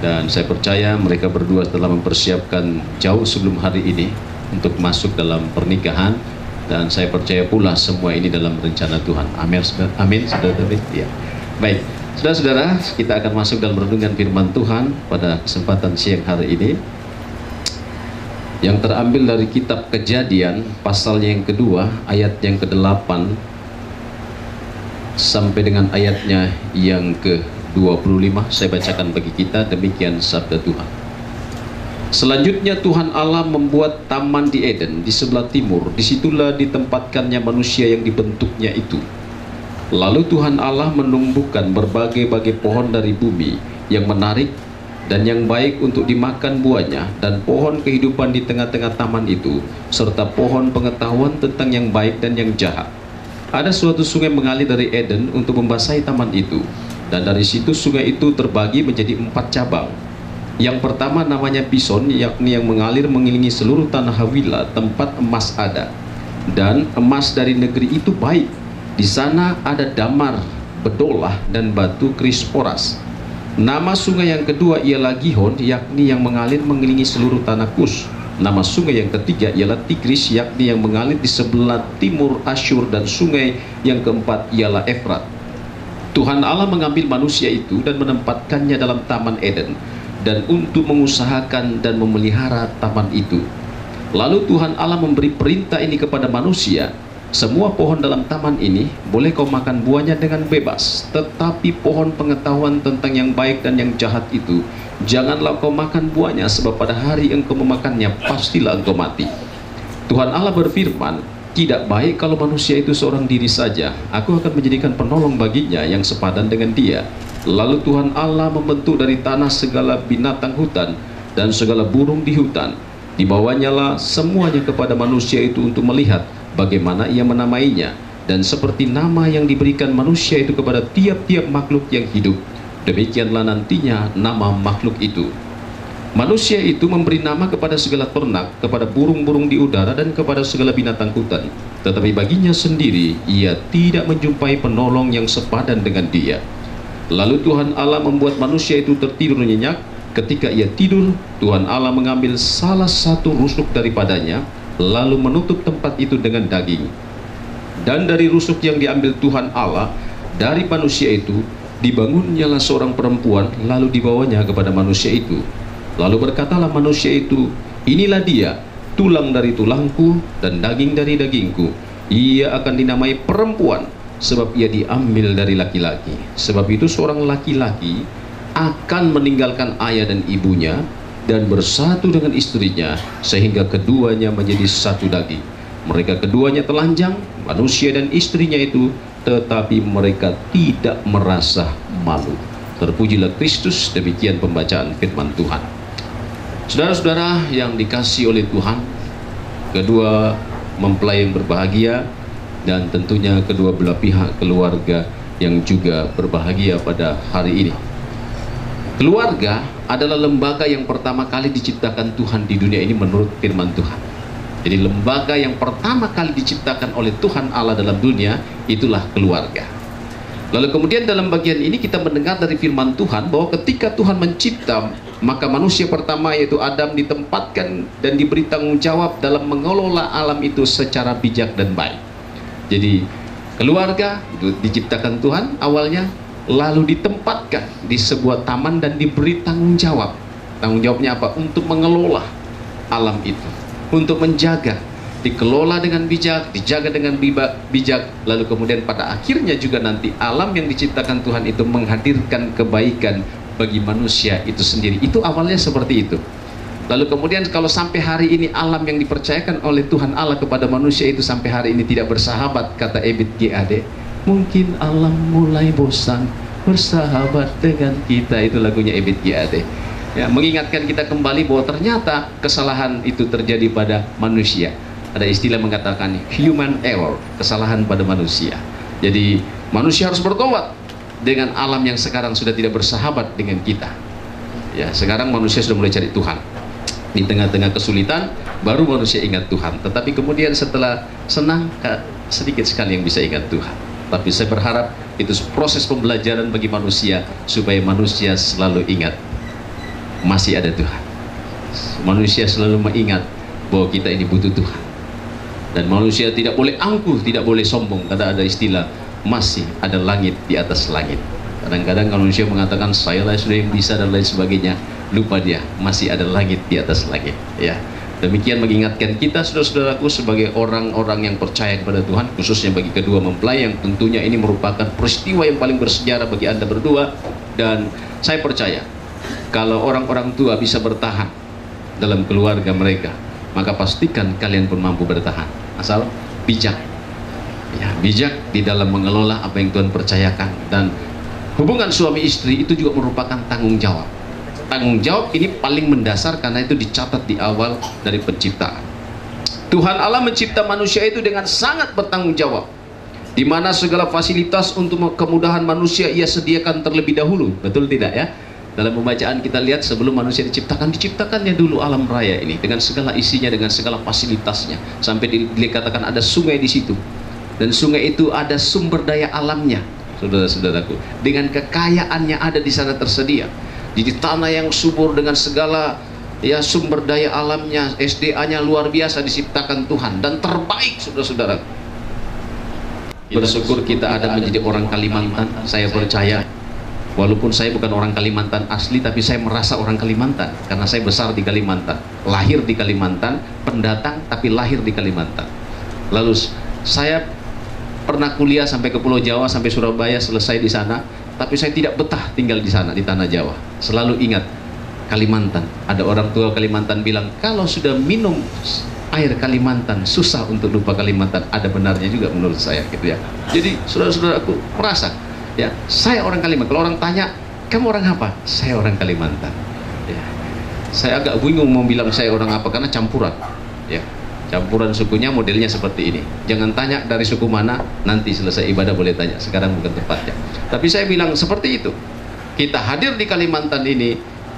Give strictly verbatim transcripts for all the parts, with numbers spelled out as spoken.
Dan saya percaya mereka berdua telah mempersiapkan jauh sebelum hari ini untuk masuk dalam pernikahan. Dan saya percaya pula semua ini dalam rencana Tuhan. Amin, amin, saudara David. Ya. Baik, saudara-saudara, kita akan masuk dalam renungan firman Tuhan pada kesempatan siang hari ini, yang terambil dari kitab Kejadian, pasalnya yang kedua, ayat yang kedelapan sampai dengan ayatnya yang ke dua puluh lima. Saya bacakan bagi kita, demikian sabda Tuhan. Selanjutnya Tuhan Allah membuat taman di Eden di sebelah timur. Disitulah ditempatkannya manusia yang dibentuknya itu. Lalu Tuhan Allah menumbuhkan berbagai-bagai pohon dari bumi yang menarik dan yang baik untuk dimakan buahnya, dan pohon kehidupan di tengah-tengah taman itu, serta pohon pengetahuan tentang yang baik dan yang jahat. Ada suatu sungai mengalir dari Eden untuk membasahi taman itu, dan dari situ sungai itu terbagi menjadi empat cabang. Yang pertama namanya Pison, yakni yang mengalir mengelilingi seluruh tanah Hawila, tempat emas ada. Dan emas dari negeri itu baik. Di sana ada damar, bedolah, dan batu krisporas. Nama sungai yang kedua ialah Gihon, yakni yang mengalir mengelilingi seluruh tanah Kus. Nama sungai yang ketiga ialah Tigris, yakni yang mengalir di sebelah timur Asyur. Dan sungai yang keempat ialah Efrat. Tuhan Allah mengambil manusia itu dan menempatkannya dalam taman Eden, dan untuk mengusahakan dan memelihara taman itu. Lalu Tuhan Allah memberi perintah ini kepada manusia: semua pohon dalam taman ini boleh kau makan buahnya dengan bebas, tetapi pohon pengetahuan tentang yang baik dan yang jahat itu janganlah kau makan buahnya, sebab pada hari engkau memakannya pastilah engkau mati. Tuhan Allah berfirman, tidak baik kalau manusia itu seorang diri saja. Aku akan menjadikan penolong baginya yang sepadan dengan dia. Lalu Tuhan Allah membentuk dari tanah segala binatang hutan dan segala burung di hutan. Dibawanyalah semuanya kepada manusia itu untuk melihat bagaimana ia menamainya. Dan seperti nama yang diberikan manusia itu kepada tiap-tiap makhluk yang hidup, demikianlah nantinya nama makhluk itu. Manusia itu memberi nama kepada segala ternak, kepada burung-burung di udara, dan kepada segala binatang hutan. Tetapi baginya sendiri ia tidak menjumpai penolong yang sepadan dengan dia. Lalu Tuhan Allah membuat manusia itu tertidur nyenyak. Ketika ia tidur, Tuhan Allah mengambil salah satu rusuk daripadanya, lalu menutup tempat itu dengan daging. Dan dari rusuk yang diambil Tuhan Allah dari manusia itu, dibangunnyalah seorang perempuan, lalu dibawanya kepada manusia itu. Lalu berkatalah manusia itu, inilah dia, tulang dari tulangku dan daging dari dagingku. Ia akan dinamai perempuan, sebab ia diambil dari laki-laki. Sebab itu seorang laki-laki akan meninggalkan ayah dan ibunya dan bersatu dengan istrinya, sehingga keduanya menjadi satu daging. Mereka keduanya telanjang, manusia dan istrinya itu, tetapi mereka tidak merasa malu. Terpujilah Kristus. Demikian pembacaan firman Tuhan. Saudara-saudara yang dikasihi oleh Tuhan, kedua mempelai yang berbahagia, dan tentunya kedua belah pihak keluarga yang juga berbahagia pada hari ini. Keluarga adalah lembaga yang pertama kali diciptakan Tuhan di dunia ini menurut firman Tuhan. Jadi lembaga yang pertama kali diciptakan oleh Tuhan Allah dalam dunia itulah keluarga. Lalu kemudian dalam bagian ini kita mendengar dari firman Tuhan bahwa ketika Tuhan mencipta, maka manusia pertama yaitu Adam ditempatkan dan diberi tanggung jawab dalam mengelola alam itu secara bijak dan baik. Jadi keluarga itu diciptakan Tuhan awalnya, lalu ditempatkan di sebuah taman dan diberi tanggung jawab. Tanggung jawabnya apa? Untuk mengelola alam itu, untuk menjaga, dikelola dengan bijak, dijaga dengan bijak. Lalu kemudian pada akhirnya juga nanti alam yang diciptakan Tuhan itu menghadirkan kebaikan bagi manusia itu sendiri. Itu awalnya seperti itu. Lalu kemudian kalau sampai hari ini alam yang dipercayakan oleh Tuhan Allah kepada manusia itu sampai hari ini tidak bersahabat, kata Ebit G A D, mungkin alam mulai bosan bersahabat dengan kita. Itu lagunya Ebit G A D. Ya, mengingatkan kita kembali bahwa ternyata kesalahan itu terjadi pada manusia. Ada istilah mengatakan human error, kesalahan pada manusia. Jadi manusia harus bertobat dengan alam yang sekarang sudah tidak bersahabat dengan kita. Ya, sekarang manusia sudah mulai cari Tuhan. Di tengah-tengah kesulitan baru manusia ingat Tuhan. Tetapi kemudian setelah senang, sedikit sekali yang bisa ingat Tuhan. Tapi saya berharap itu proses pembelajaran bagi manusia supaya manusia selalu ingat masih ada Tuhan. Manusia selalu mengingat bahwa kita ini butuh Tuhan, dan manusia tidak boleh angkuh, tidak boleh sombong, karena ada istilah masih ada langit di atas langit. Kadang-kadang manusia mengatakan saya lah sudah yang bisa dan lain sebagainya, lupa dia masih ada langit di atas langit, ya. Demikian mengingatkan kita, saudara-saudaraku, sebagai orang-orang yang percaya kepada Tuhan, khususnya bagi kedua mempelai, yang tentunya ini merupakan peristiwa yang paling bersejarah bagi Anda berdua. Dan saya percaya kalau orang-orang tua bisa bertahan dalam keluarga mereka, maka pastikan kalian pun mampu bertahan, asal bijak, ya, bijak di dalam mengelola apa yang Tuhan percayakan. Dan hubungan suami istri itu juga merupakan tanggung jawab. Tanggung jawab ini paling mendasar karena itu dicatat di awal dari penciptaan. Tuhan Allah mencipta manusia itu dengan sangat bertanggung jawab, di mana segala fasilitas untuk kemudahan manusia ia sediakan terlebih dahulu. Betul tidak ya? Dalam pembacaan kita lihat sebelum manusia diciptakan, diciptakannya dulu alam raya ini dengan segala isinya, dengan segala fasilitasnya, sampai dikatakan ada sungai di situ, dan sungai itu ada sumber daya alamnya, saudara-saudaraku, dengan kekayaannya ada di sana tersedia. Di tanah yang subur dengan segala ya sumber daya alamnya, S D A-nya luar biasa diciptakan Tuhan, dan terbaik, saudara-saudara. Bersyukur kita ada menjadi orang Kalimantan. Saya percaya, walaupun saya bukan orang Kalimantan asli, tapi saya merasa orang Kalimantan karena saya besar di Kalimantan, lahir di Kalimantan, pendatang tapi lahir di Kalimantan. Lalu saya pernah kuliah sampai ke Pulau Jawa, sampai Surabaya, selesai di sana. Tapi saya tidak betah tinggal di sana, di tanah Jawa. Selalu ingat Kalimantan. Ada orang tua Kalimantan bilang, kalau sudah minum air Kalimantan susah untuk lupa Kalimantan. Ada benarnya juga menurut saya, gitu ya. Jadi saudara-saudaraku merasa, ya, saya orang Kalimantan. Kalau orang tanya, kamu orang apa? Saya orang Kalimantan. Ya. Saya agak bingung mau bilang saya orang apa karena campuran, ya. Campuran sukunya modelnya seperti ini. Jangan tanya dari suku mana, nanti selesai ibadah boleh tanya, sekarang bukan tempatnya. Tapi saya bilang seperti itu. Kita hadir di Kalimantan ini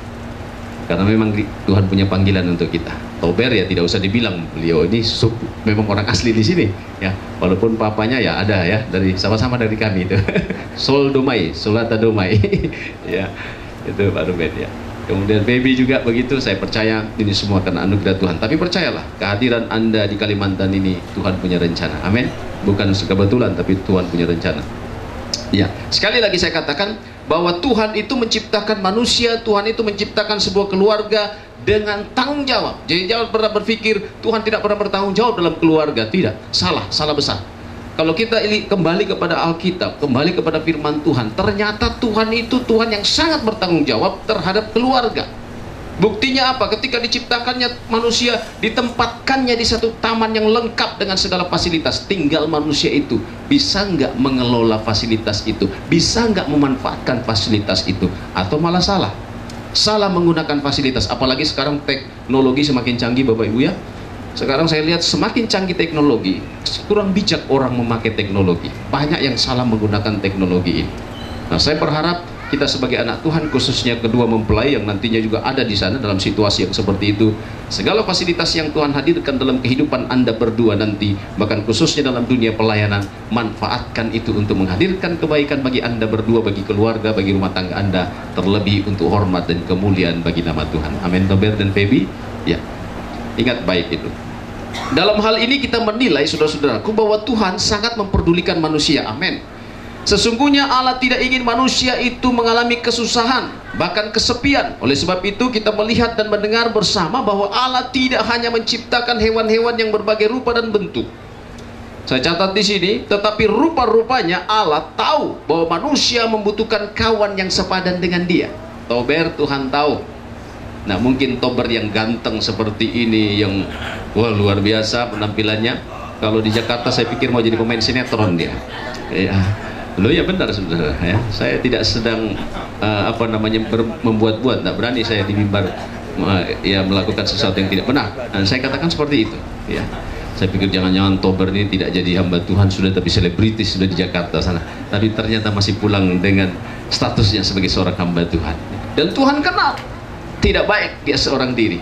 karena memang Tuhan punya panggilan untuk kita. Tober ya tidak usah dibilang, beliau ini suku, memang orang asli di sini, ya. Walaupun papanya ya ada ya, dari sama-sama dari kami itu. Sol Domai, Solata Domai. Ya, itu Pak Ruben ya. Kemudian baby juga begitu. Saya percaya ini semua karena anugerah Tuhan. Tapi percayalah, kehadiran Anda di Kalimantan ini Tuhan punya rencana. Amin. Bukan kebetulan, tapi Tuhan punya rencana. Ya, sekali lagi saya katakan bahwa Tuhan itu menciptakan manusia, Tuhan itu menciptakan sebuah keluarga dengan tanggung jawab. Jadi jangan pernah berpikir Tuhan tidak pernah bertanggung jawab dalam keluarga. Tidak, salah, salah besar. Kalau kita kembali kepada Alkitab, kembali kepada firman Tuhan, ternyata Tuhan itu Tuhan yang sangat bertanggung jawab terhadap keluarga. Buktinya apa? Ketika diciptakannya manusia, ditempatkannya di satu taman yang lengkap dengan segala fasilitas. Tinggal manusia itu bisa nggak mengelola fasilitas itu, bisa nggak memanfaatkan fasilitas itu, atau malah salah salah menggunakan fasilitas. Apalagi sekarang teknologi semakin canggih, Bapak Ibu ya. Sekarang saya lihat semakin canggih teknologi, kurang bijak orang memakai teknologi. Banyak yang salah menggunakan teknologi ini. Nah, saya berharap kita sebagai anak Tuhan, khususnya kedua mempelai yang nantinya juga ada di sana dalam situasi yang seperti itu, segala fasilitas yang Tuhan hadirkan dalam kehidupan Anda berdua nanti, bahkan khususnya dalam dunia pelayanan, manfaatkan itu untuk menghadirkan kebaikan bagi Anda berdua, bagi keluarga, bagi rumah tangga Anda, terlebih untuk hormat dan kemuliaan bagi nama Tuhan. Amin. Tober dan Feby, ya, ingat baik itu. Dalam hal ini kita menilai, saudara-saudaraku, bahwa Tuhan sangat memperdulikan manusia. Amin. Sesungguhnya Allah tidak ingin manusia itu mengalami kesusahan, bahkan kesepian. Oleh sebab itu kita melihat dan mendengar bersama bahwa Allah tidak hanya menciptakan hewan-hewan yang berbagai rupa dan bentuk. Saya catat di sini, tetapi rupa-rupanya Allah tahu bahwa manusia membutuhkan kawan yang sepadan dengan dia. Tober, Tuhan tahu. Nah, mungkin Tober yang ganteng seperti ini, yang wah luar biasa penampilannya. Kalau di Jakarta saya pikir mau jadi pemain sinetron dia. Ya. Loh ya benar saudara ya. Saya tidak sedang uh, apa namanya membuat-buat, tidak berani saya di mimbar uh, ya melakukan sesuatu yang tidak benar. Dan saya katakan seperti itu ya. Saya pikir jangan-jangan Tober ini tidak jadi hamba Tuhan sudah, tapi selebritis sudah di Jakarta sana. Tapi ternyata masih pulang dengan statusnya sebagai seorang hamba Tuhan. Dan Tuhan kenal tidak baik dia seorang diri,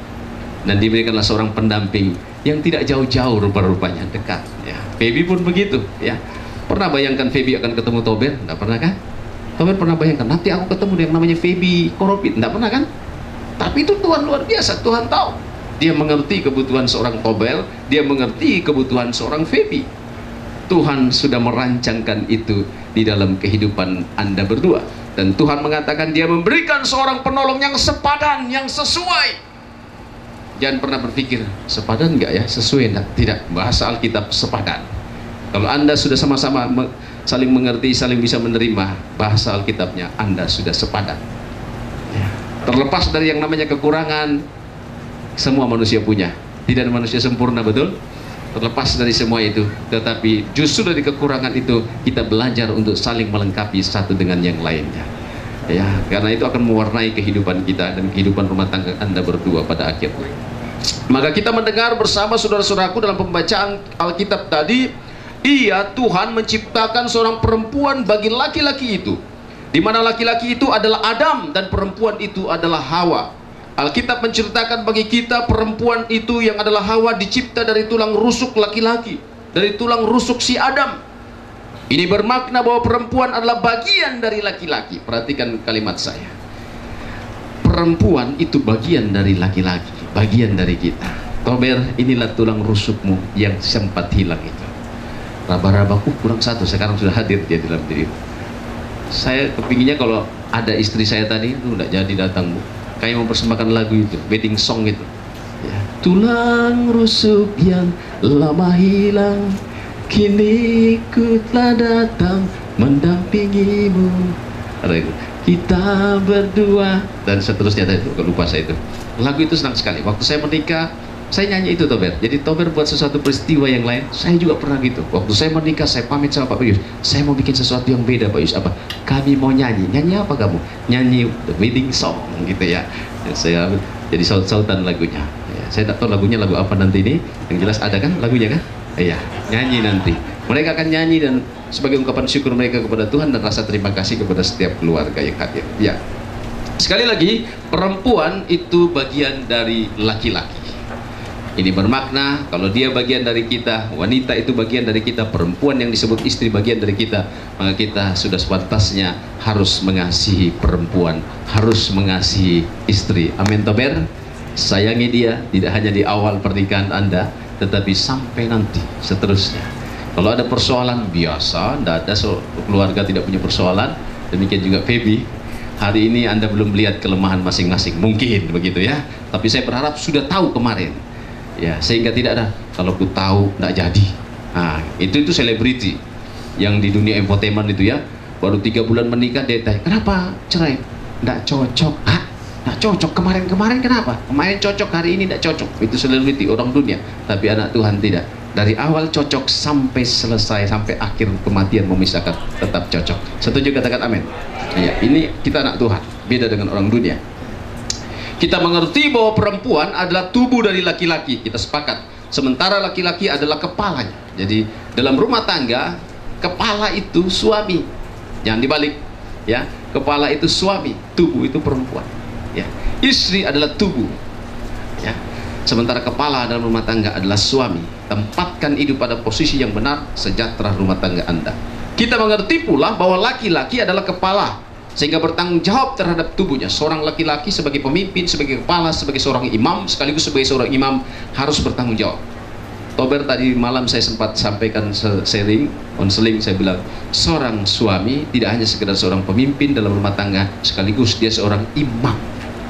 dan diberikanlah seorang pendamping yang tidak jauh-jauh rupa-rupanya, dekat ya. Feby pun begitu ya. Pernah bayangkan Feby akan ketemu Tober? Tidak pernah kan? Tober pernah bayangkan nanti aku ketemu dengan namanya Feby Koropit? Tidak pernah kan? Tapi itu Tuhan luar biasa, Tuhan tahu. Dia mengerti kebutuhan seorang Tobel, dia mengerti kebutuhan seorang Feby. Tuhan sudah merancangkan itu di dalam kehidupan Anda berdua. Dan Tuhan mengatakan dia memberikan seorang penolong yang sepadan, yang sesuai. Jangan pernah berpikir, sepadan enggak ya? Sesuai enggak? Tidak, bahasa Alkitab sepadan. Kalau Anda sudah sama-sama me saling mengerti, saling bisa menerima bahasa Alkitabnya, Anda sudah sepadan. Ya. Terlepas dari yang namanya kekurangan, semua manusia punya. Tidak ada manusia sempurna, betul? Terlepas dari semua itu, tetapi justru dari kekurangan itu kita belajar untuk saling melengkapi satu dengan yang lainnya. Ya, karena itu akan mewarnai kehidupan kita dan kehidupan rumah tangga Anda berdua pada akhirnya. Maka kita mendengar bersama saudara-saudaraku dalam pembacaan Alkitab tadi, iya, Tuhan menciptakan seorang perempuan bagi laki-laki itu, di mana laki-laki itu adalah Adam dan perempuan itu adalah Hawa. Alkitab menceritakan bagi kita perempuan itu yang adalah Hawa dicipta dari tulang rusuk laki-laki, dari tulang rusuk si Adam. Ini bermakna bahwa perempuan adalah bagian dari laki-laki. Perhatikan kalimat saya. Perempuan itu bagian dari laki-laki, bagian dari kita. Tober, inilah tulang rusukmu yang sempat hilang itu. Raba-rabaku kurang satu, sekarang sudah hadir dia dalam dirimu. Saya kepinginnya kalau ada istri saya tadi, itu tidak jadi datang, Bu. Kayak mempersembahkan lagu itu, wedding song itu. Ya. Tulang rusuk yang lama hilang, kini ku telah datang mendampingimu. Ada itu. Kita berdua dan seterusnya. Tadi itu, lupa saya itu. Lagu itu senang sekali. Waktu saya menikah, saya nyanyi itu, Tober. Jadi Tober buat sesuatu peristiwa yang lain, saya juga pernah gitu. Waktu saya menikah, saya pamit sama Pak Yus, saya mau bikin sesuatu yang beda, Pak Yus. Apa? Kami mau nyanyi. Nyanyi apa kamu? Nyanyi the wedding song gitu ya. Ya, saya jadi saut-sautan lagunya. Ya, saya tak tahu lagunya lagu apa nanti ini. Yang jelas ada kan lagunya kan? Iya, nyanyi nanti. Mereka akan nyanyi dan sebagai ungkapan syukur mereka kepada Tuhan dan rasa terima kasih kepada setiap keluarga yang hadir. Ya. Sekali lagi, perempuan itu bagian dari laki-laki. Ini bermakna kalau dia bagian dari kita, wanita itu bagian dari kita, perempuan yang disebut istri bagian dari kita, maka kita sudah sepantasnya harus mengasihi perempuan, harus mengasihi istri. Amin, Tober. Sayangi dia tidak hanya di awal pernikahan Anda, tetapi sampai nanti seterusnya. Kalau ada persoalan biasa, tidak ada keluarga tidak punya persoalan. Demikian juga Feby. Hari ini Anda belum melihat kelemahan masing-masing, mungkin begitu ya. Tapi saya berharap sudah tahu kemarin. Ya, sehingga tidak ada kalau ku tahu tidak jadi. Nah, itu itu selebriti yang di dunia infotainment itu ya, baru tiga bulan menikah dia tanya, kenapa cerai? Tidak cocok. Ah, tidak cocok. Kemarin-kemarin kenapa? Kemarin cocok, hari ini tidak cocok. Itu selebriti orang dunia. Tapi anak Tuhan tidak. Dari awal cocok sampai selesai, sampai akhir kematian memisahkan, tetap cocok. Setuju, katakan amin. Ya, ini kita anak Tuhan, beda dengan orang dunia. Kita mengerti bahwa perempuan adalah tubuh dari laki-laki, kita sepakat. Sementara laki-laki adalah kepalanya. Jadi dalam rumah tangga, kepala itu suami. Jangan dibalik, ya. Kepala itu suami, tubuh itu perempuan. Ya. Istri adalah tubuh. Ya. Sementara kepala dalam rumah tangga adalah suami. Tempatkan hidup pada posisi yang benar, sejahtera rumah tangga Anda. Kita mengerti pula bahwa laki-laki adalah kepala, sehingga bertanggung jawab terhadap tubuhnya. Seorang laki-laki sebagai pemimpin, sebagai kepala, sebagai seorang imam, sekaligus sebagai seorang imam harus bertanggung jawab. Tober tadi malam saya sempat sampaikan sharing, konseling, saya bilang seorang suami tidak hanya sekedar seorang pemimpin dalam rumah tangga, sekaligus dia seorang imam.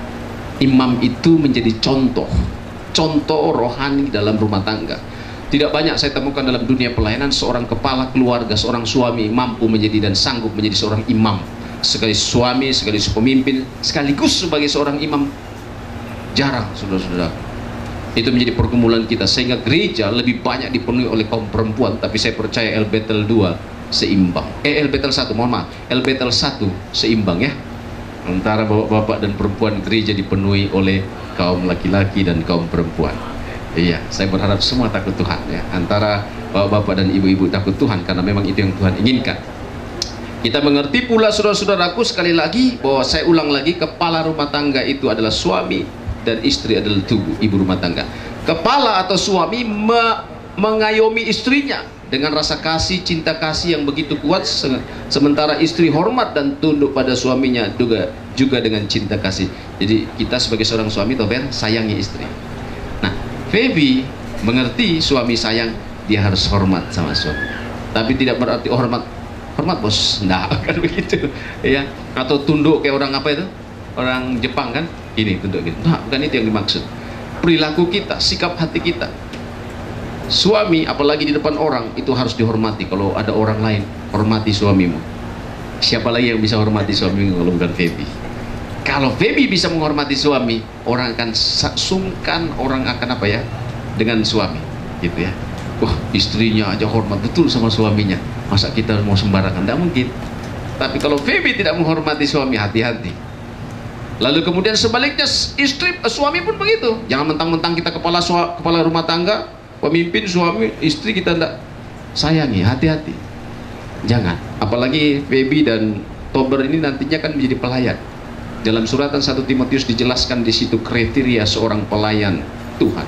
Imam itu menjadi contoh, contoh rohani dalam rumah tangga. Tidak banyak saya temukan dalam dunia pelayanan seorang kepala keluarga, seorang suami mampu menjadi dan sanggup menjadi seorang imam. Sekali suami, sekali pemimpin, sekaligus sebagai seorang imam. Jarang, saudara-saudara. Itu menjadi pergumulan kita, sehingga gereja lebih banyak dipenuhi oleh kaum perempuan. Tapi saya percaya L Bethel dua seimbang. Eh, L Bethel satu, mohon maaf, L Bethel satu seimbang ya. Antara bapak-bapak dan perempuan, gereja dipenuhi oleh kaum laki-laki dan kaum perempuan. Iya, saya berharap semua takut Tuhan ya. Antara bapak-bapak dan ibu-ibu takut Tuhan, karena memang itu yang Tuhan inginkan. Kita mengerti pula, saudara-saudaraku, sekali lagi bahwa saya ulang lagi, kepala rumah tangga itu adalah suami dan istri adalah tubuh, ibu rumah tangga. Kepala atau suami me mengayomi istrinya, dengan rasa kasih, cinta kasih yang begitu kuat, sementara istri hormat dan tunduk pada suaminya juga juga dengan cinta kasih. Jadi kita sebagai seorang suami Tober sayangi istri. Nah, Feby mengerti suami sayang, dia harus hormat sama suami. Tapi tidak berarti hormat hormat bos, nah kan begitu ya. Atau tunduk kayak orang apa itu? Orang Jepang kan, ini tunduk gitu. Nah, bukan itu yang dimaksud. Perilaku kita, sikap hati kita. Suami apalagi di depan orang itu harus dihormati. Kalau ada orang lain, hormati suamimu. Siapa lagi yang bisa hormati suamimu kalau bukan Feby? Kalau Feby bisa menghormati suami, orang akan sungkan, orang akan apa ya, dengan suami gitu ya. Wah, istrinya aja hormat betul sama suaminya, masa kita mau sembarangan? Tidak mungkin. Tapi kalau Feby tidak menghormati suami, hati-hati. Lalu kemudian sebaliknya, istri suami pun begitu. Jangan mentang-mentang kita kepala kepala rumah tangga, pemimpin, suami, istri kita tidak sayangi, hati-hati. Jangan. Apalagi Feby dan Tober ini nantinya kan menjadi pelayan. Dalam suratan satu Timotius dijelaskan di situ kriteria seorang pelayan Tuhan.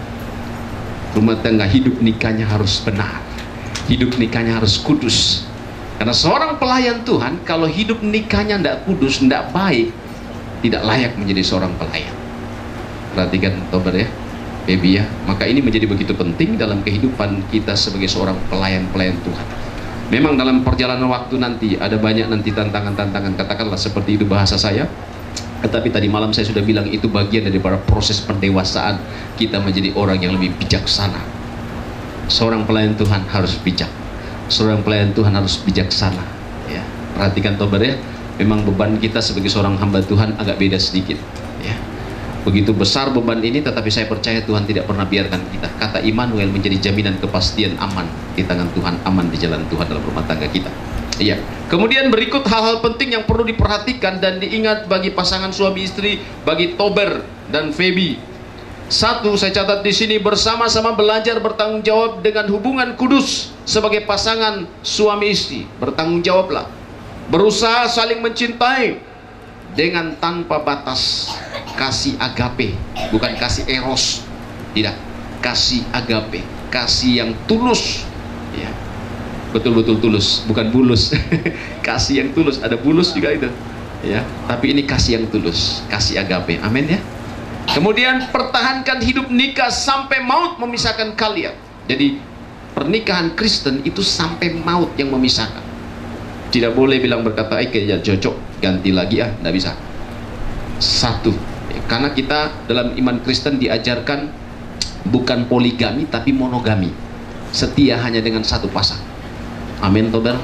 Rumah tangga hidup nikahnya harus benar, hidup nikahnya harus kudus. Karena seorang pelayan Tuhan kalau hidup nikahnya tidak kudus, tidak baik, tidak layak menjadi seorang pelayan. Perhatikan Tober ya, Feby ya. Maka ini menjadi begitu penting dalam kehidupan kita sebagai seorang pelayan-pelayan Tuhan. Memang dalam perjalanan waktu nanti ada banyak nanti tantangan-tantangan, katakanlah seperti itu bahasa saya. Tetapi tadi malam saya sudah bilang itu bagian daripada proses pendewasaan kita menjadi orang yang lebih bijaksana. Seorang pelayan Tuhan harus bijak. Seorang pelayan Tuhan harus bijaksana. Ya, perhatikan Tober ya. Memang beban kita sebagai seorang hamba Tuhan agak beda sedikit. Ya. Begitu besar beban ini, tetapi saya percaya Tuhan tidak pernah biarkan kita. Kata Immanuel menjadi jaminan kepastian aman di tangan Tuhan, aman di jalan Tuhan dalam rumah tangga kita. Iya. Kemudian berikut hal-hal penting yang perlu diperhatikan dan diingat bagi pasangan suami istri, bagi Tober dan Feby. Satu, saya catat di sini, bersama-sama belajar bertanggung jawab dengan hubungan kudus sebagai pasangan suami istri. Bertanggung jawablah. Berusaha saling mencintai dengan tanpa batas. Kasih agape, bukan kasih eros, tidak, kasih agape, kasih yang tulus, ya, betul-betul tulus, bukan bulus. Kasih yang tulus, ada bulus juga itu, ya, tapi ini kasih yang tulus, kasih agape, amin ya. Kemudian pertahankan hidup nikah sampai maut memisahkan kalian. Jadi pernikahan Kristen itu sampai maut yang memisahkan. Tidak boleh bilang berkata, eh kayaknya cocok, ganti lagi ah, tidak bisa. Satu. Karena kita dalam iman Kristen diajarkan bukan poligami tapi monogami, setia hanya dengan satu pasang. Amin Tober.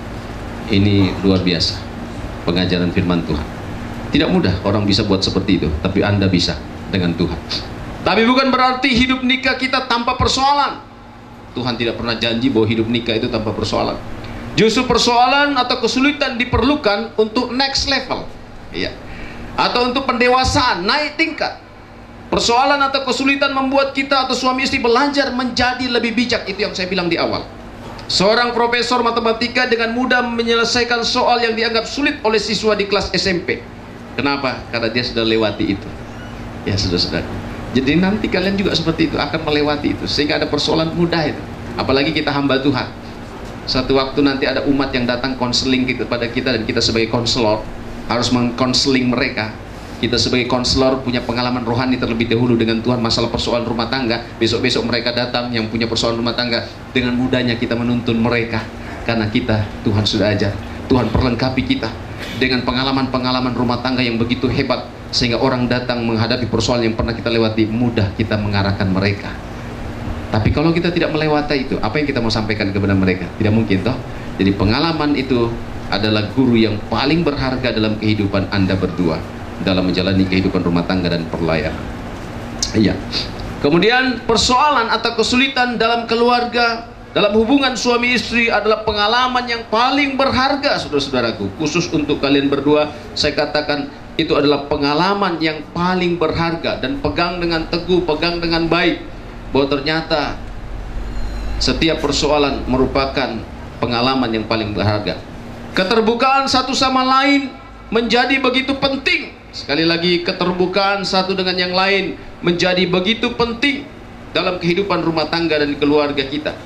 Ini luar biasa pengajaran firman Tuhan. Tidak mudah orang bisa buat seperti itu, tapi Anda bisa dengan Tuhan. Tapi bukan berarti hidup nikah kita tanpa persoalan. Tuhan tidak pernah janji bahwa hidup nikah itu tanpa persoalan. Justru persoalan atau kesulitan diperlukan untuk next level, iya, atau untuk pendewasaan, naik tingkat. Persoalan atau kesulitan membuat kita atau suami istri belajar menjadi lebih bijak. Itu yang saya bilang di awal. Seorang profesor matematika dengan mudah menyelesaikan soal yang dianggap sulit oleh siswa di kelas S M P. Kenapa? Karena dia sudah lewati itu. Ya saudara-saudara. Jadi nanti kalian juga seperti itu, akan melewati itu. Sehingga ada persoalan mudah itu. Apalagi kita hamba Tuhan. Satu waktu nanti ada umat yang datang konseling kepada kita, dan kita sebagai konselor harus mengkonseling mereka. Kita sebagai konselor punya pengalaman rohani terlebih dahulu dengan Tuhan, masalah persoalan rumah tangga. Besok-besok mereka datang yang punya persoalan rumah tangga, dengan mudahnya kita menuntun mereka. Karena kita, Tuhan sudah ajar, Tuhan perlengkapi kita dengan pengalaman-pengalaman rumah tangga yang begitu hebat, sehingga orang datang menghadapi persoalan yang pernah kita lewati, mudah kita mengarahkan mereka. Tapi kalau kita tidak melewati itu, apa yang kita mau sampaikan kepada mereka? Tidak mungkin toh. Jadi pengalaman itu adalah guru yang paling berharga dalam kehidupan Anda berdua, dalam menjalani kehidupan rumah tangga dan perlayanan. Iya. Kemudian persoalan atau kesulitan dalam keluarga, dalam hubungan suami istri adalah pengalaman yang paling berharga, saudara-saudaraku. Khusus untuk kalian berdua, saya katakan itu adalah pengalaman yang paling berharga. Dan pegang dengan teguh, pegang dengan baik, bahwa ternyata setiap persoalan merupakan pengalaman yang paling berharga. Keterbukaan satu sama lain menjadi begitu penting. Sekali lagi, keterbukaan satu dengan yang lain menjadi begitu penting dalam kehidupan rumah tangga dan keluarga kita.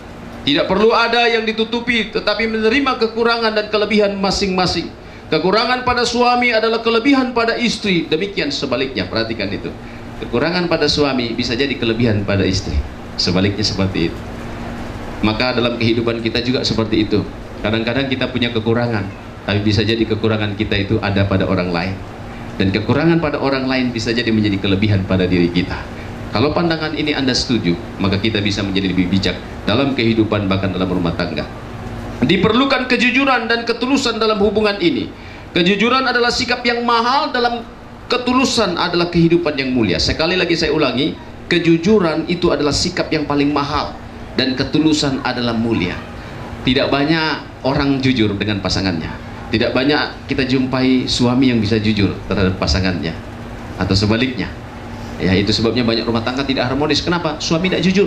Tidak perlu ada yang ditutupi, tetapi menerima kekurangan dan kelebihan masing-masing. Kekurangan pada suami adalah kelebihan pada istri. Demikian sebaliknya, perhatikan itu. Kekurangan pada suami bisa jadi kelebihan pada istri. Sebaliknya seperti itu. Maka dalam kehidupan kita juga seperti itu. Kadang-kadang kita punya kekurangan, tapi bisa jadi kekurangan kita itu ada pada orang lain. Dan kekurangan pada orang lain bisa jadi menjadi kelebihan pada diri kita. Kalau pandangan ini Anda setuju, maka kita bisa menjadi lebih bijak dalam kehidupan, bahkan dalam rumah tangga. Diperlukan kejujuran dan ketulusan dalam hubungan ini. Kejujuran adalah sikap yang mahal, dalam ketulusan adalah kehidupan yang mulia. Sekali lagi saya ulangi, kejujuran itu adalah sikap yang paling mahal, dan ketulusan adalah mulia. Tidak banyak orang jujur dengan pasangannya. Tidak banyak kita jumpai suami yang bisa jujur terhadap pasangannya, atau sebaliknya. Ya, itu sebabnya banyak rumah tangga tidak harmonis. Kenapa? Suami tidak jujur.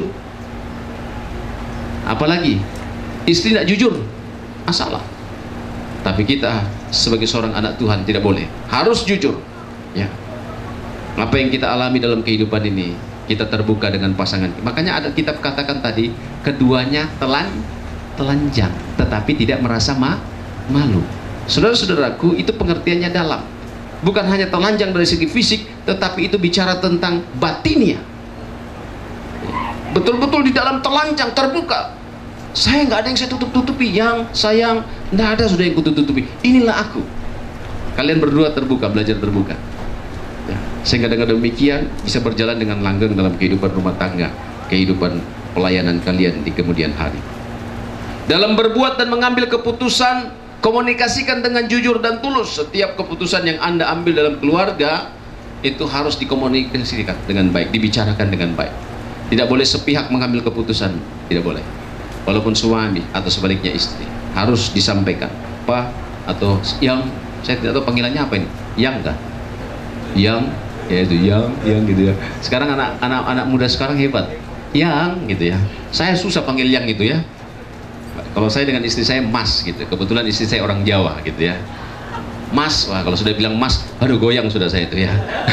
Apalagi istri tidak jujur, masalah. Tapi kita sebagai seorang anak Tuhan tidak boleh, harus jujur. Ya. Apa yang kita alami dalam kehidupan ini, kita terbuka dengan pasangan. Makanya ada kitab katakan tadi, keduanya telan telanjang, tetapi tidak merasa ma malu. Saudara-saudaraku, itu pengertiannya dalam. Bukan hanya telanjang dari segi fisik, tetapi itu bicara tentang batinnya. Betul-betul di dalam telanjang, terbuka. Saya nggak ada yang saya tutup-tutupi, yang sayang, nggak ada sudah yang kututup-tutupi. Inilah aku. Kalian berdua terbuka, belajar terbuka. Ya, sehingga dengan demikian bisa berjalan dengan langgeng dalam kehidupan rumah tangga, kehidupan pelayanan kalian di kemudian hari. Dalam berbuat dan mengambil keputusan, komunikasikan dengan jujur dan tulus. Setiap keputusan yang Anda ambil dalam keluarga itu harus dikomunikasikan dengan baik, dibicarakan dengan baik. Tidak boleh sepihak mengambil keputusan, tidak boleh. Walaupun suami atau sebaliknya istri, harus disampaikan. Pak atau yang, saya tidak tahu panggilannya apa ini, yang kah? Yang, ya itu yang, yang gitu ya. Sekarang anak-anak anak muda sekarang hebat, yang gitu ya. Saya susah panggil yang itu ya. Kalau saya dengan istri saya mas gitu, kebetulan istri saya orang Jawa gitu ya. Mas, wah kalau sudah bilang mas, aduh goyang sudah saya itu ya.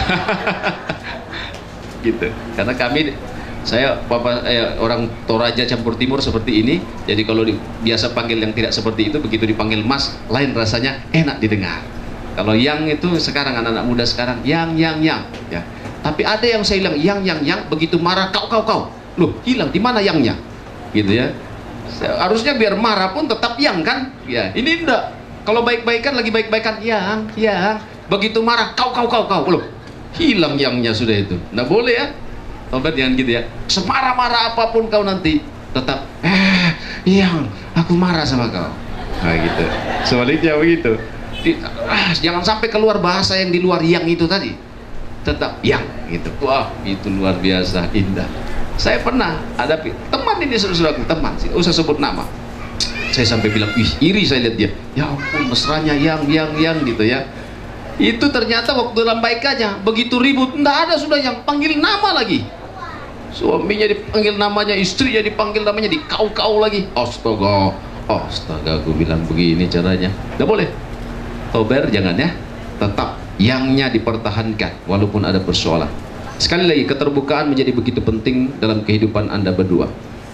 Gitu. Karena kami, saya papa eh, orang Toraja campur timur seperti ini. Jadi kalau di, biasa panggil yang tidak seperti itu, begitu dipanggil mas, lain rasanya, enak didengar. Kalau yang itu sekarang anak-anak muda sekarang, yang yang yang ya. Tapi ada yang saya bilang yang yang yang, begitu marah kau kau kau, loh hilang, di mana yangnya? Gitu ya. Harusnya biar marah pun tetap yang kan, ya ini enggak. Kalau baik-baikan lagi baik-baikan yang yang, begitu marah kau kau kau kau, loh hilang yangnya sudah itu. Nggak boleh ya, Tobat jangan gitu ya. Semarah-marah apapun kau nanti tetap eh yang aku marah sama kau. Nah gitu. Sebaliknya begitu. Ah, jangan sampai keluar bahasa yang di luar yang itu tadi. Tetap yang gitu. Wah itu luar biasa indah. Saya pernah ada teman ini, saudara-saudaraku, teman sih, usah sebut nama. Saya sampai bilang, ih iri saya lihat dia. Ya ampun mesranya yang yang yang gitu ya. Itu ternyata waktu dalam baikannya begitu ribut, enggak ada sudah yang panggil nama lagi. Suaminya dipanggil namanya, istrinya dipanggil namanya, di kau-kau lagi. Astaga, astaga, aku bilang begini caranya. Enggak boleh. Tober jangan ya. Tetap yangnya dipertahankan walaupun ada persoalan. Sekali lagi, keterbukaan menjadi begitu penting dalam kehidupan Anda berdua.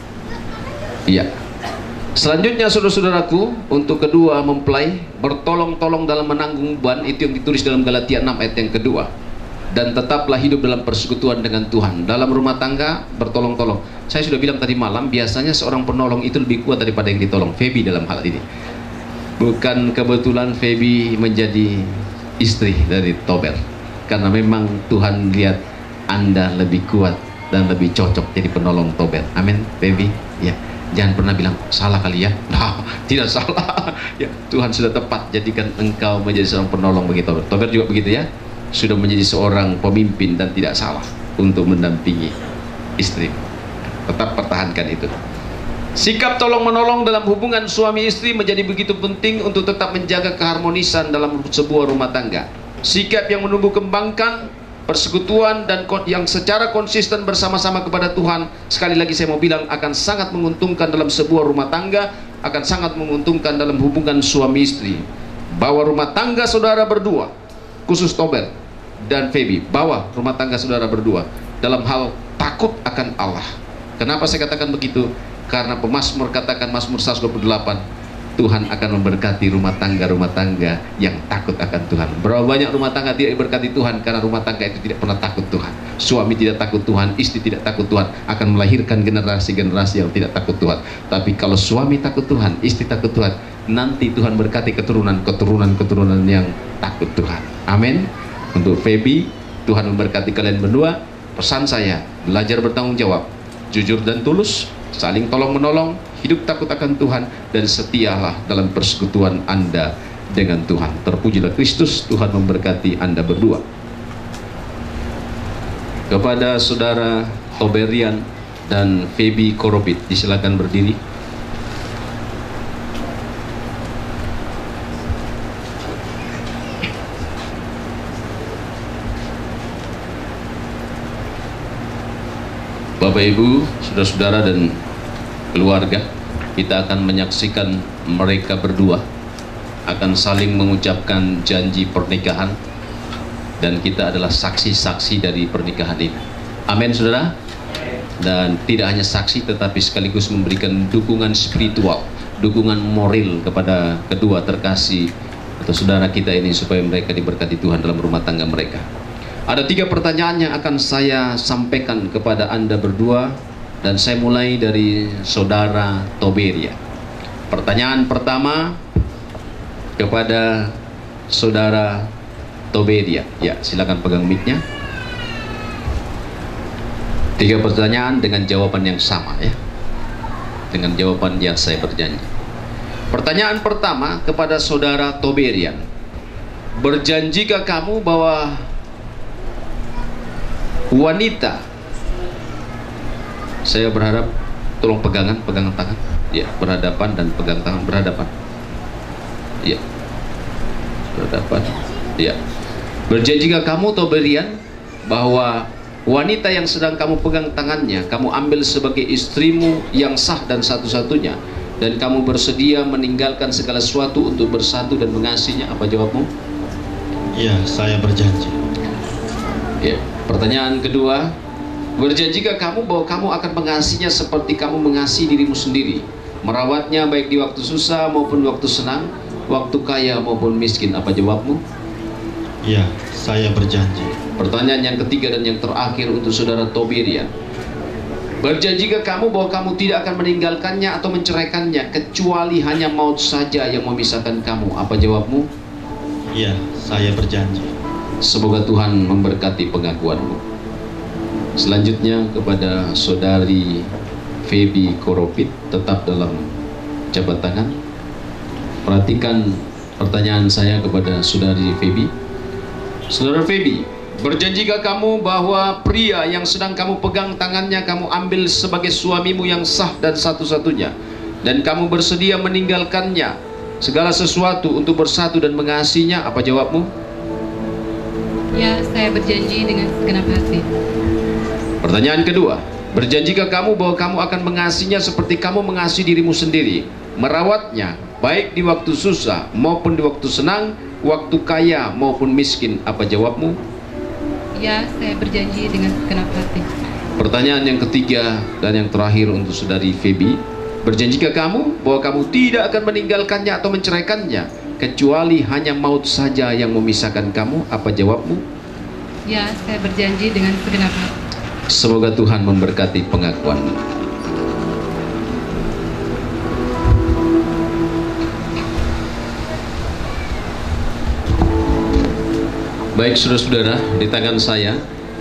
Iya. Selanjutnya, saudara-saudaraku, untuk kedua, mempelai bertolong-tolong dalam menanggung beban. Itu yang ditulis dalam Galatia enam ayat yang kedua. Dan tetaplah hidup dalam persekutuan dengan Tuhan. Dalam rumah tangga, bertolong-tolong. Saya sudah bilang tadi malam, biasanya seorang penolong itu lebih kuat daripada yang ditolong. Feby dalam hal ini. Bukan kebetulan Feby menjadi istri dari Tober. Karena memang Tuhan lihat Anda lebih kuat dan lebih cocok jadi penolong Tober. Amin, baby. Ya, jangan pernah bilang salah kali ya. Nah, tidak salah. Ya, Tuhan sudah tepat jadikan engkau menjadi seorang penolong bagi Tober. Tober juga begitu ya. Sudah menjadi seorang pemimpin dan tidak salah untuk mendampingi istri. Tetap pertahankan itu. Sikap tolong menolong dalam hubungan suami istri menjadi begitu penting untuk tetap menjaga keharmonisan dalam sebuah rumah tangga. Sikap yang menumbuh kembangkan persekutuan dan yang secara konsisten bersama-sama kepada Tuhan, sekali lagi saya mau bilang, akan sangat menguntungkan dalam sebuah rumah tangga, akan sangat menguntungkan dalam hubungan suami istri. Bawa rumah tangga saudara berdua, khusus Tober dan Feby, bawa rumah tangga saudara berdua dalam hal takut akan Allah. Kenapa saya katakan begitu? Karena pemazmur katakan, Mazmur seratus dua puluh delapan, Tuhan akan memberkati rumah tangga-rumah tangga yang takut akan Tuhan. Berapa banyak rumah tangga tidak diberkati Tuhan karena rumah tangga itu tidak pernah takut Tuhan. Suami tidak takut Tuhan, istri tidak takut Tuhan, akan melahirkan generasi-generasi yang tidak takut Tuhan. Tapi kalau suami takut Tuhan, istri takut Tuhan, nanti Tuhan berkati keturunan-keturunan-keturunan yang takut Tuhan. Amin. Untuk Feby, Tuhan memberkati kalian berdua. Pesan saya, belajar bertanggung jawab, jujur dan tulus, saling tolong menolong, hidup takut akan Tuhan, dan setialah dalam persekutuan Anda dengan Tuhan. Terpujilah Kristus. Tuhan memberkati Anda berdua. Kepada saudara Toberian dan Feby Korobit, disilakan berdiri. Bapak Ibu, saudara-saudara dan keluarga, kita akan menyaksikan mereka berdua akan saling mengucapkan janji pernikahan, dan kita adalah saksi-saksi dari pernikahan ini. Amin, saudara. Dan tidak hanya saksi, tetapi sekaligus memberikan dukungan spiritual, dukungan moral kepada kedua terkasih atau saudara kita ini, supaya mereka diberkati Tuhan dalam rumah tangga mereka. Ada tiga pertanyaan yang akan saya sampaikan kepada Anda berdua, dan saya mulai dari saudara Toberia. Pertanyaan pertama kepada saudara Toberia. Ya, silakan pegang mic-nya. Tiga pertanyaan dengan jawaban yang sama, ya. Dengan jawaban yang saya berjanji. Pertanyaan pertama kepada saudara Toberian. Berjanjikah kamu bahwa wanita, saya berharap tolong pegangan, pegangan tangan, ya, berhadapan, dan pegang tangan berhadapan, ya, berhadapan, ya. Berjanjikah kamu Toberian bahwa wanita yang sedang kamu pegang tangannya, kamu ambil sebagai istrimu yang sah dan satu-satunya, dan kamu bersedia meninggalkan segala sesuatu untuk bersatu dan mengasihinya? Apa jawabmu? Ya, saya berjanji. Ya. Pertanyaan kedua, berjanjikah kamu bahwa kamu akan mengasihinya seperti kamu mengasihi dirimu sendiri, merawatnya baik di waktu susah maupun waktu senang, waktu kaya maupun miskin? Apa jawabmu? Ya, saya berjanji. Pertanyaan yang ketiga dan yang terakhir untuk saudara Toberian. Berjanjikah kamu bahwa kamu tidak akan meninggalkannya atau menceraikannya, kecuali hanya maut saja yang memisahkan kamu? Apa jawabmu? Ya, saya berjanji. Semoga Tuhan memberkati pengakuanmu. Selanjutnya kepada saudari Feby Korobit, tetap dalam jabat tangan. Perhatikan pertanyaan saya kepada saudari Feby. Saudara Feby, berjanjikah kamu bahwa pria yang sedang kamu pegang tangannya kamu ambil sebagai suamimu yang sah dan satu-satunya, dan kamu bersedia meninggalkannya segala sesuatu untuk bersatu dan mengasihinya? Apa jawabmu? Ya, saya berjanji dengan segenap hati. Pertanyaan kedua, berjanjikah kamu bahwa kamu akan mengasihinya seperti kamu mengasihi dirimu sendiri, merawatnya baik di waktu susah maupun di waktu senang, waktu kaya maupun miskin? Apa jawabmu? Ya, saya berjanji dengan segenap hati. Pertanyaan yang ketiga dan yang terakhir untuk saudari Feby, berjanjikah kamu bahwa kamu tidak akan meninggalkannya atau menceraikannya, kecuali hanya maut saja yang memisahkan kamu? Apa jawabmu? Ya, saya berjanji dengan segenap hati. Semoga Tuhan memberkati pengakuanmu. Baik saudara-saudara, di tangan saya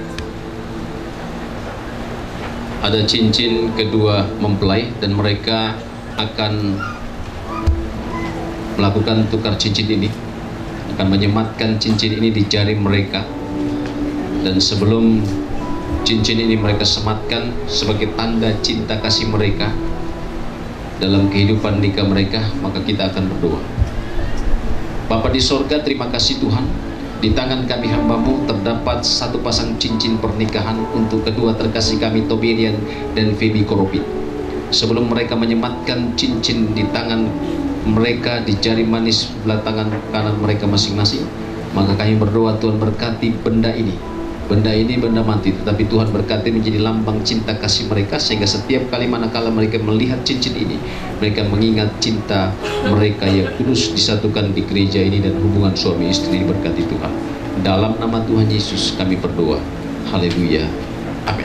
ada cincin kedua mempelai, dan mereka akan melakukan tukar cincin ini, akan menyematkan cincin ini di jari mereka. Dan sebelum cincin ini mereka sematkan sebagai tanda cinta kasih mereka dalam kehidupan nikah mereka, maka kita akan berdoa. Bapa di sorga, terima kasih Tuhan, di tangan kami hambamu terdapat satu pasang cincin pernikahan untuk kedua terkasih kami Toberian dan Feby Korobit. Sebelum mereka menyematkan cincin di tangan mereka di jari manis belah tangan kanan mereka masing-masing, maka kami berdoa Tuhan berkati benda ini Benda ini benda mati, tetapi Tuhan berkati menjadi lambang cinta kasih mereka, sehingga setiap kali manakala mereka melihat cincin ini, mereka mengingat cinta mereka yang kudus disatukan di gereja ini dan hubungan suami istri berkati Tuhan. Dalam nama Tuhan Yesus kami berdoa. Haleluya. Amin.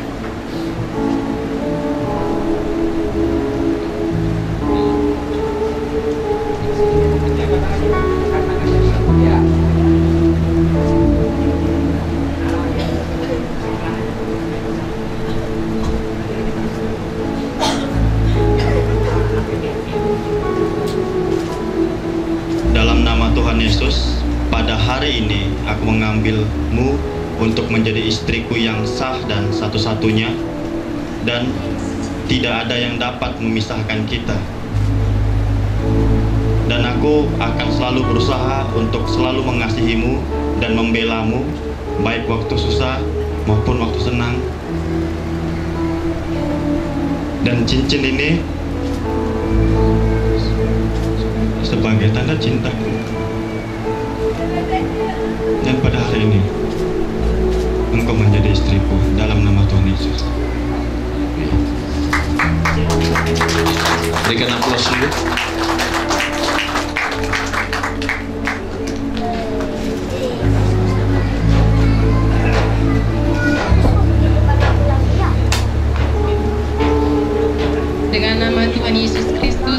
Dalam nama Tuhan Yesus, pada hari ini aku mengambilmu untuk menjadi istriku yang sah dan satu-satunya, dan tidak ada yang dapat memisahkan kita. Dan aku akan selalu berusaha untuk selalu mengasihimu dan membelamu, baik waktu susah maupun waktu senang. Dan cincin ini sebagai tanda cintaku. Dan pada hari ini engkau menjadi istriku dalam nama Tuhan Yesus. Berikan aplaus dulu. Dengan nama Tuhan Yesus Kristus,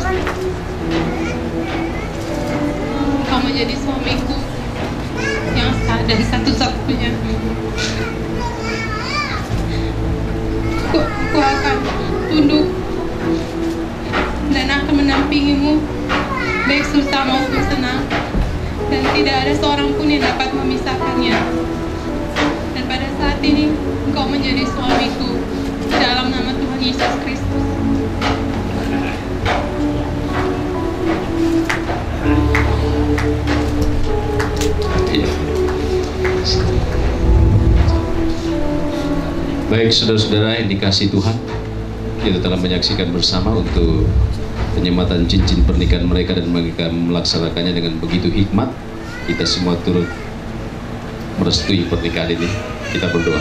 Engkau menjadi suamiku yang sah dan satu-satunya. Aku, aku akan tunduk dan akan menampingimu, baik susah maupun senang, dan tidak ada seorang pun yang dapat memisahkannya. Dan pada saat ini Engkau menjadi suamiku dalam nama Tuhan Yesus Kristus. Iya. Baik saudara-saudara yang dikasihi Tuhan, kita telah menyaksikan bersama untuk penyematan cincin pernikahan mereka, dan mereka melaksanakannya dengan begitu hikmat. Kita semua turut merestui pernikahan ini. Kita berdoa.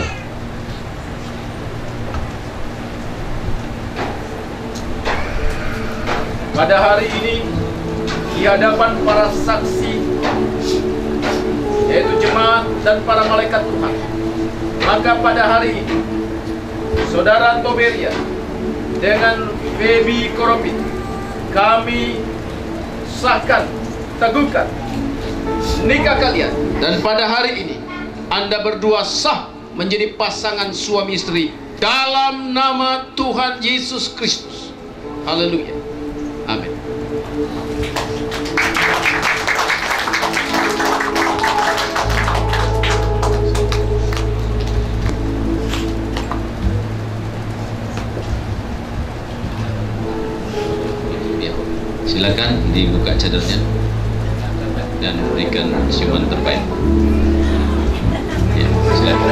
Pada hari ini, di hadapan para saksi, yaitu jemaat dan para malaikat Tuhan, maka pada hari ini, Saudara Toberia dengan Feby Koropit, kami sahkan, teguhkan nikah kalian. Dan pada hari ini, Anda berdua sah menjadi pasangan suami istri dalam nama Tuhan Yesus Kristus. Haleluya. Amin. Ya, silakan dibuka cadarnya dan berikan ciuman terbaik. Ya, silakan.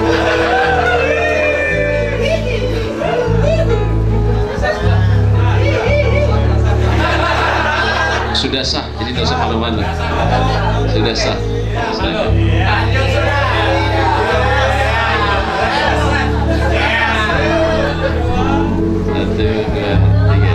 Sudah sah, jadi tidak usah malu-malu. Sudah sah. Silakan. Satu, dua, tiga.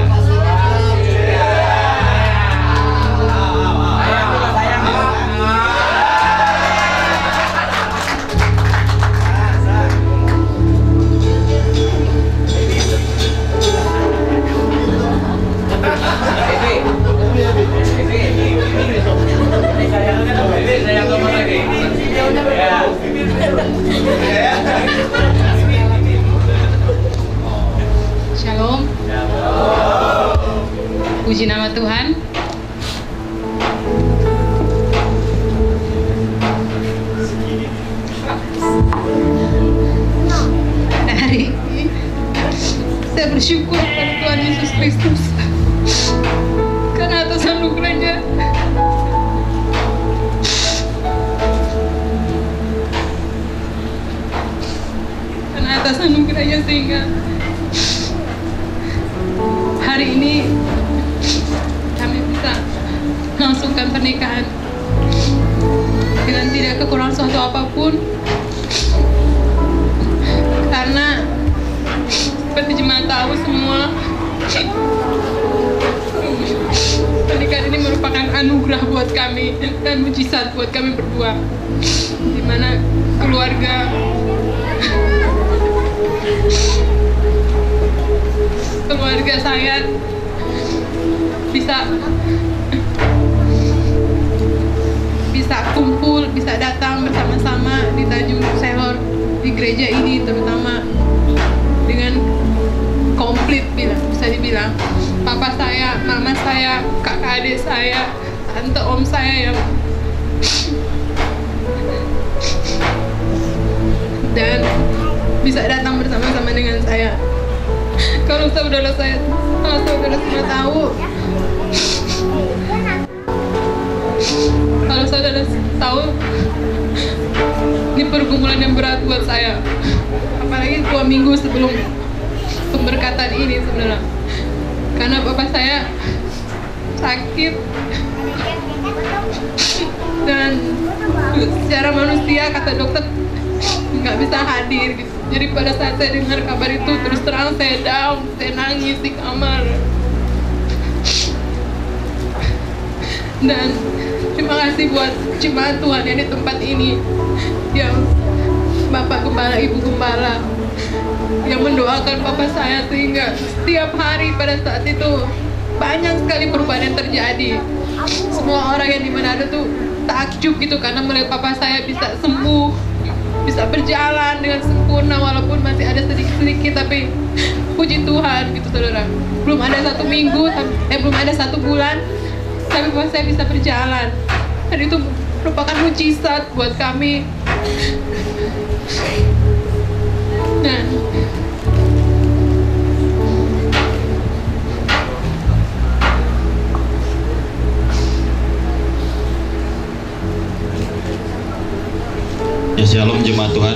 Shalom. Puji nama Tuhan. Hari ini saya bersyukur kepada Tuhan Yesus Kristus karena atas anugerahnya karena atas anugerahnya sehingga hari ini kami bisa melangsungkan pernikahan dengan tidak kekurangan suatu apapun. tahu semua. Pernikahan ini merupakan anugerah buat kami dan mujizat buat kami berdua, dimana keluarga keluarga saya bisa bisa kumpul, bisa datang bersama-sama di Tanjung Selor, di gereja ini terutama, dengan komplit bilang, bisa dibilang papa saya, mama saya, kakak adik saya, tante om saya yang dan bisa datang bersama-sama dengan saya. Kalau saudara saya, kalau saudara semua tahu, kalau saudara tahu, ini pergumulan yang berat buat saya, apalagi dua minggu sebelum pemberkatan ini sebenarnya, karena bapak saya sakit dan secara manusia kata dokter nggak bisa hadir gitu. Jadi pada saat saya dengar kabar itu, terus terang saya down, saya nangis di kamar. Dan terima kasih buat jemaat Tuhan yang di tempat ini, yang Bapak Gembala, Ibu Gembala, yang mendoakan Bapak saya, sehingga setiap hari pada saat itu banyak sekali perubahan yang terjadi. Semua orang yang di Manado tuh takjub gitu karena melihat Papa saya bisa sembuh, bisa berjalan dengan sempurna, walaupun masih ada sedikit-sedikit, tapi puji Tuhan gitu saudara. Belum ada satu minggu, eh belum ada satu bulan, tapi Papa saya bisa berjalan. Dan itu merupakan mujizat buat kami. Nah, ya, shalom jemaat Tuhan.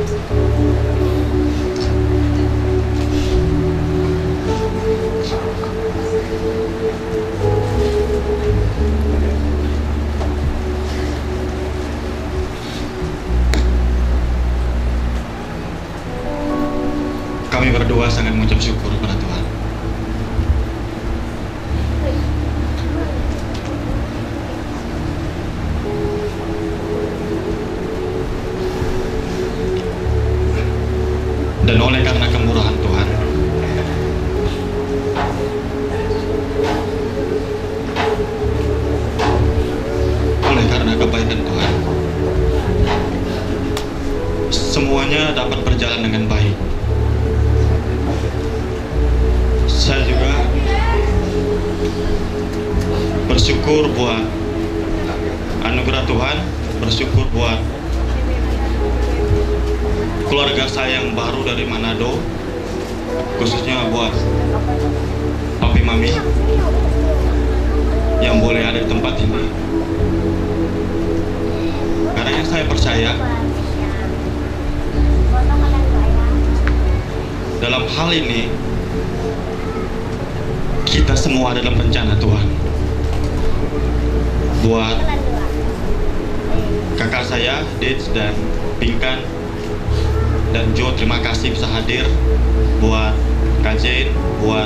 Kami berdua sangat mengucap syukur kepada Tuhan. Dan oleh karena kemurahan Tuhan, oleh karena kebaikan Tuhan, semuanya dapat berjalan dengan baik. Saya juga bersyukur buat anugerah Tuhan, bersyukur buat keluarga saya yang baru dari Manado, khususnya buat papi mami yang boleh ada di tempat ini. Karena yang saya percaya, dalam hal ini kita semua dalam rencana Tuhan. Buat kakak saya, Dits dan Pinkan dan Jo, terima kasih bisa hadir. Buat Kak Jane, buat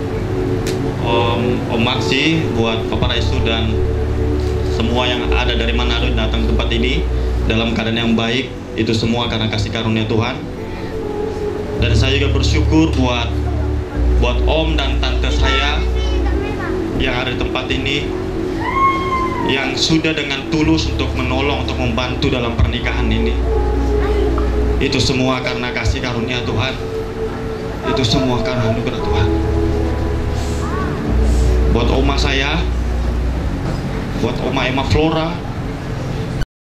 Om, Om Maxi, buat Papa Raisu, dan semua yang ada dari Manado datang ke tempat ini dalam keadaan yang baik. Itu semua karena kasih karunia Tuhan. Dan saya juga bersyukur buat buat Om dan Tante saya yang ada di tempat ini, yang sudah dengan tulus untuk menolong, untuk membantu dalam pernikahan ini. Itu semua karena kasih karunia Tuhan. Itu semua karena anugerah Tuhan. Buat oma saya, buat oma Emma Flora,